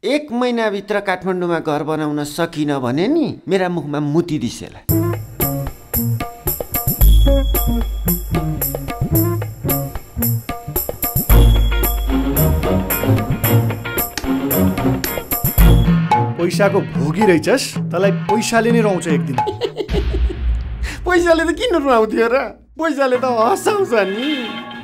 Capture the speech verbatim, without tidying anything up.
एक महिनाभित्र काठमाडौँमा घर बनाउन सकिन भने नि मेरा मुखमा मुती दिसेला। पैसाको भोगी रहेछस्, तँलाई पैसाले नै रुवाउँछ एक दिन। पैसाले त किन रुवाउँथ्यो र? पैसाले त हँसाउँछ नि।